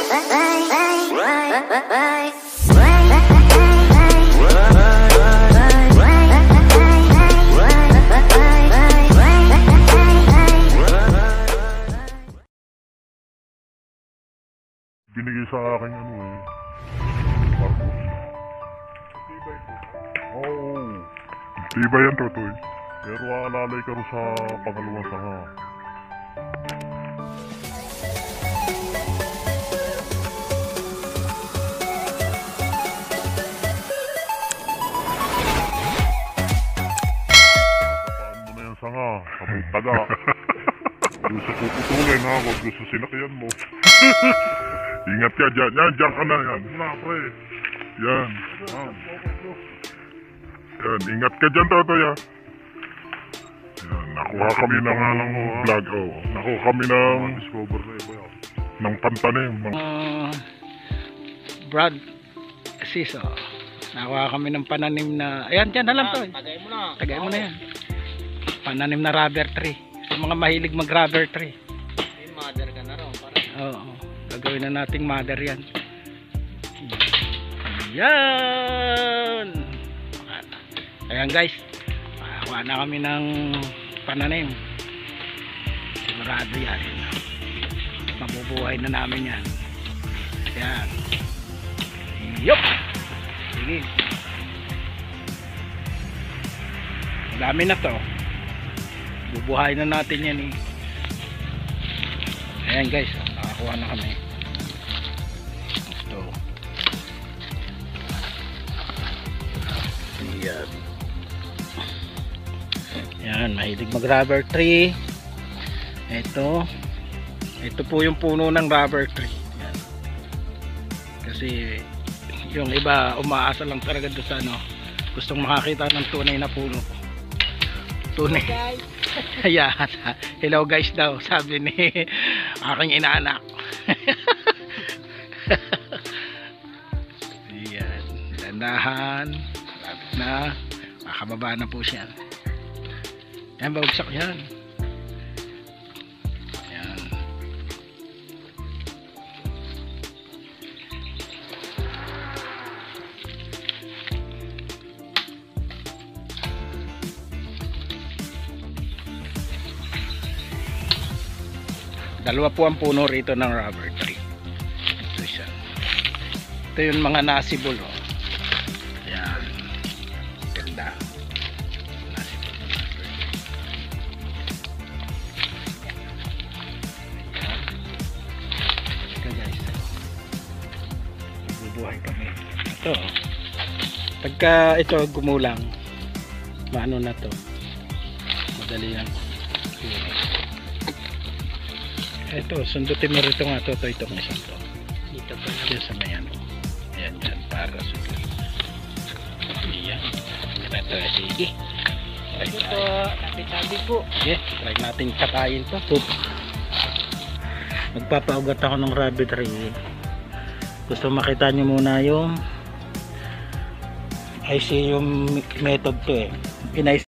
Binigay sa akin ano eh. Marcos. Tibay po. Oo. Tibay yan Totoy. Pero aalalay ka rin sa pangalawang sanga. Tapaan mo na yan sanga. Sabay taga. Gusto puputulin ha. Huwag gusto sinakyan mo. Ingat ka dyan. Dyan ka na yan. Wala pre. Yan. Yan. Ingat ka dyan Totoy ha. Yan. Nakuha kami ng vlog. Oh. Nakuha kami ng discover na iba yan. Ng pantanim. Brad Siso. Nakuha kami ng pananim na. Ayan dyan na lang to. Tagay mo na. Tagay mo na yan. Pananim na rubber tree. Sa mga mahilig mag rubber tree. May mother ka na rin. Oo. Gagawin na nating mother yan. Yan. Ayan guys. Makakuha na kami ng pananim. Sigurado yan. Mabubuhay na namin yan. Ayan. Yup. Sige. Dami na to. Bubuhay na natin yan eh. Ayan guys. Nakakuha na kami. Ito. Ayan. Ayan. Mahilig mag rubber tree. Ito. Ito po yung puno ng rubber tree. Ayan. Kasi yung iba umaasa lang talaga doon sa ano. Gustong makakita ng tunay na puno. Tunay. Ayan. Hello guys daw. Sabi ni aking inaanak. Ayan. Dandahan. Lapit na. Makababa na po siya. Ayan. Babagsak yan. Ayan. Dalawa po ang puno rito ng rubber tree. Ito siya. Ito yung mga nasibol. Oh. Ayan. Ganda. Nasibol ng rubber tree. Ito guys. Bubuhay kami. Ito. Pagka ito gumulang, maano na to. Madali lang. Ito, sundutin mo rito nga to, itong isang to. Dito po na sa mayan. Ayan, yan, para sunod. Ayan. Ito, sige. Ito po, tabi-tabi po. Okay, try natin katayin to. Magpapaugat ako ng rabbit tree. Gusto makita nyo muna yung IC yung method to eh.